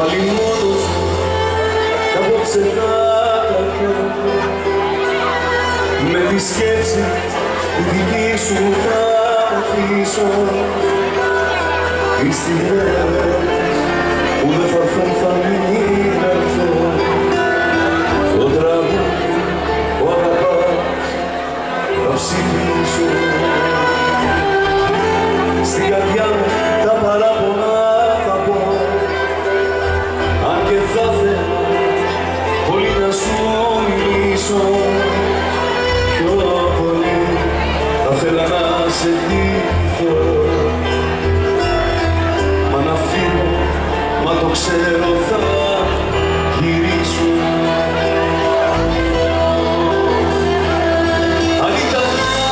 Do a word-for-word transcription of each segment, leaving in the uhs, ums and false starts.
πάλι μόνος κι απόψε θα τα πιω με τη σκέψη τη δική σου θα αφήσω τις στιγμές που δεν θα έρθουν θα μην έρθω το τραγούδι που αγαπάς θα ψηφίσω στην καρδιά μου τα παράπονα θα πω αν και θα θέλω πολύ να σου μιλήσω πιο πολύ θα θέλα να σε δείχνω μα να φύγω, μα το ξέρω θα γυρίσω αν ήταν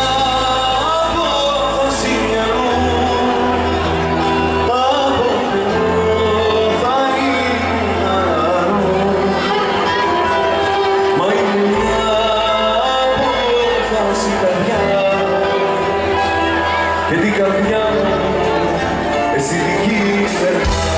απόφαση μυαλού από μυαλό θα ήμουν μα είναι μια απόφαση καρδιά και την καρδιά μου εσύ δική φέρνει